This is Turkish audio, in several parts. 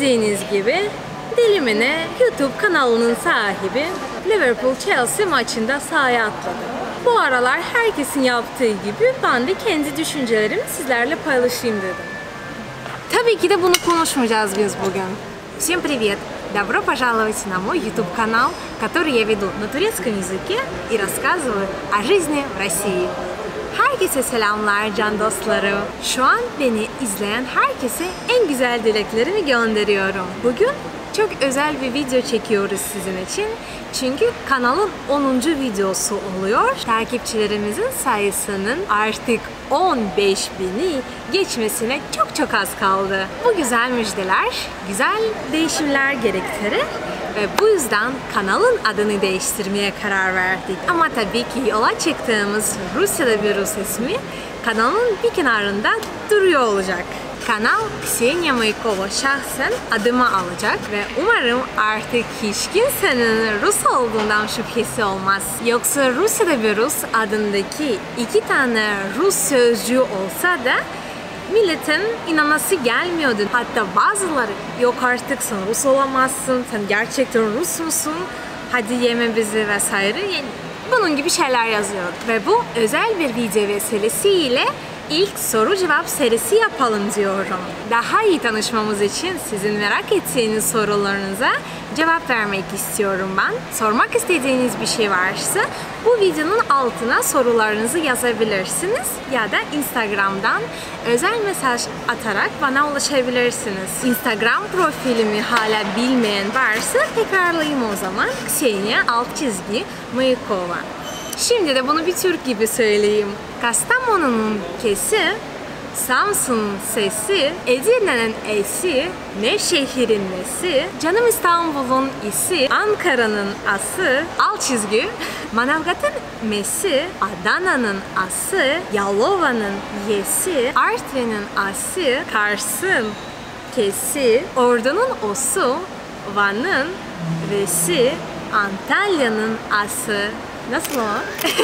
Bildiğiniz gibi Dilimine YouTube kanalının sahibi Liverpool-Chelsea maçında sahaya atladı. Bu aralar herkesin yaptığı gibi ben de kendi düşüncelerimi sizlerle paylaşayım dedim. Tabii ki de bunu konuşmayacağız biz bugün. Всем привет! Добро пожаловать на мой YouTube канал, который я веду на турецком языке и рассказываю о жизни в России. Herkese selamlar can dostlarım. Şu an beni izleyen herkese en güzel dileklerimi gönderiyorum. Bugün çok özel bir video çekiyoruz sizin için. Çünkü kanalın 10. videosu oluyor. Takipçilerimizin sayısının artık 15.000'i geçmesine çok az kaldı. Bu güzel müjdeler, güzel değişimler gerektirir. Ve bu yüzden kanalın adını değiştirmeye karar verdik. Ama tabii ki yola çıktığımız Rusya'da bir Rus ismi kanalın bir kenarında duruyor olacak. Kanal Ksenia Maykova şahsen adıma alacak ve umarım artık hiç kimsenin Rus olduğundan şüphesi olmaz. Yoksa Rusya'da bir Rus adındaki 2 tane Rus sözcüğü olsa da milletin inanası gelmiyordu. Hatta bazıları yok artık sen Rus olamazsın, sen gerçekten Rus musun? Hadi yeme bizi vesaire. Yani bunun gibi şeyler yazıyordu. Ve bu özel bir video vesilesiyle İlk soru cevap serisi yapalım diyorum. Daha iyi tanışmamız için sizin merak ettiğiniz sorularınıza cevap vermek istiyorum ben. Sormak istediğiniz bir şey varsa bu videonun altına sorularınızı yazabilirsiniz ya da Instagram'dan özel mesaj atarak bana ulaşabilirsiniz. Instagram profilimi hala bilmeyen varsa tekrarlayayım o zaman. Ksenia_Maykova. Şimdi de bunu bir Türk gibi söyleyeyim. Kastamonu'nun kesi, Samsun'un sesi, Edirne'nin esi, Nevşehir'in nesi, canım İstanbul'un isi, Ankara'nın ası, Manavgat'ın mesi, Adana'nın ası, Yalova'nın yesi, Artvin'in ası, Kars'ın kesi, Ordu'nun osu, Van'ın vesi, Antalya'nın ası. Nasıl o?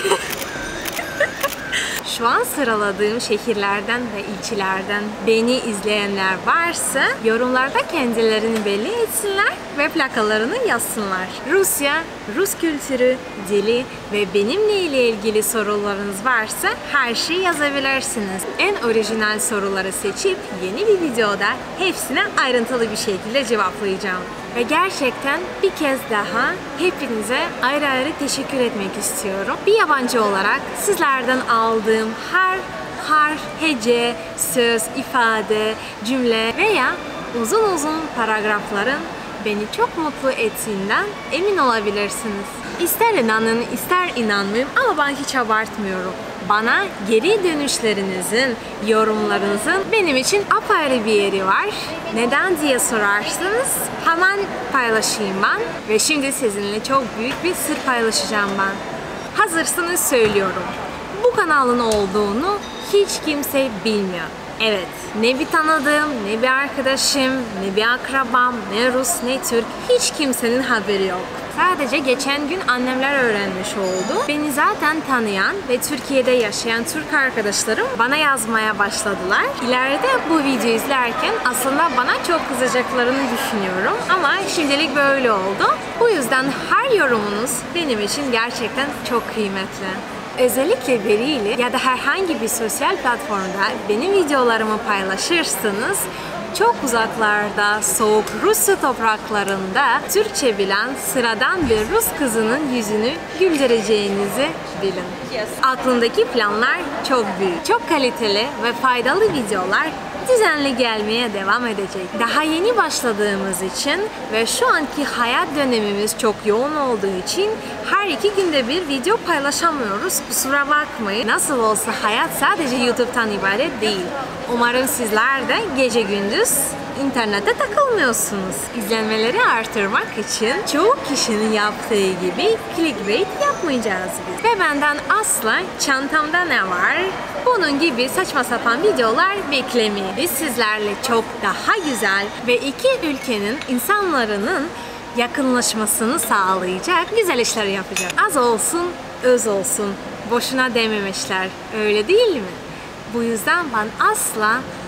Şu an sıraladığım şehirlerden ve ilçelerden beni izleyenler varsa yorumlarda kendilerini belli etsinler ve plakalarını yazsınlar. Rusya, Rus kültürü, dili ve benimle ilgili sorularınız varsa her şeyi yazabilirsiniz. En orijinal soruları seçip yeni bir videoda hepsine ayrıntılı bir şekilde cevaplayacağım. Ve gerçekten bir kez daha hepinize ayrı ayrı teşekkür etmek istiyorum. Bir yabancı olarak sizlerden aldığım her harf, hece, söz, ifade, cümle veya uzun paragrafların beni çok mutlu ettiğinden emin olabilirsiniz. İster inanın, ister inanmayın ama ben hiç abartmıyorum. Bana geri dönüşlerinizin, yorumlarınızın benim için apayrı bir yeri var. Neden diye sorarsanız hemen paylaşayım ben. Ve şimdi sizinle çok büyük bir sır paylaşacağım ben. Hazırsanız söylüyorum. Bu kanalın olduğunu hiç kimse bilmiyor. Evet, ne bir tanıdığım, ne bir arkadaşım, ne bir akrabam, ne Rus, ne Türk, hiç kimsenin haberi yok. Sadece geçen gün annemler öğrenmiş oldu. Beni zaten tanıyan ve Türkiye'de yaşayan Türk arkadaşlarım bana yazmaya başladılar. İleride bu videoyu izlerken aslında bana çok kızacaklarını düşünüyorum. Ama şimdilik böyle oldu. Bu yüzden her yorumunuz benim için gerçekten çok kıymetli. Özellikle biriyle ya da herhangi bir sosyal platformda benim videolarımı paylaşırsanız çok uzaklarda, soğuk Rusya topraklarında Türkçe bilen sıradan bir Rus kızının yüzünü güldüreceğinizi bilin. Aklındaki planlar çok büyük, çok kaliteli ve faydalı videolar düzenli gelmeye devam edecek. Daha yeni başladığımız için ve şu anki hayat dönemimiz çok yoğun olduğu için her 2 günde bir video paylaşamıyoruz. Kusura bakmayın. Nasıl olsa hayat sadece YouTube'tan ibaret değil. Umarım sizler de gece gündüz internette takılmıyorsunuz. İzlenmeleri artırmak için çoğu kişinin yaptığı gibi clickbait yapmayacağız biz. Ve benden asla çantamda ne var? Bunun gibi saçma sapan videolar beklemeyin. Biz sizlerle çok daha güzel ve 2 ülkenin insanların yakınlaşmasını sağlayacak güzel işler yapacak. Az olsun, öz olsun. Boşuna dememişler. Öyle değil mi? Bu yüzden ben asla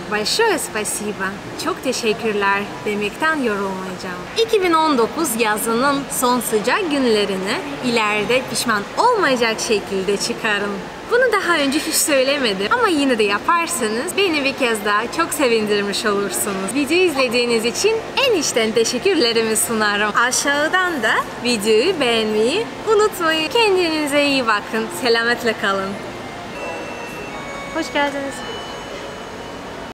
Большое спасибо. Çok teşekkürler demekten yorulmayacağım. 2019 yazının son sıcak günlerini ileride pişman olmayacak şekilde çıkarın. Bunu daha önce hiç söylemedim ama yine de yaparsanız beni bir kez daha çok sevindirmiş olursunuz. Videoyu izlediğiniz için en içten teşekkürlerimi sunarım. Aşağıdan da videoyu beğenmeyi unutmayın. Kendinize iyi bakın. Selametle kalın. Hoş geldiniz.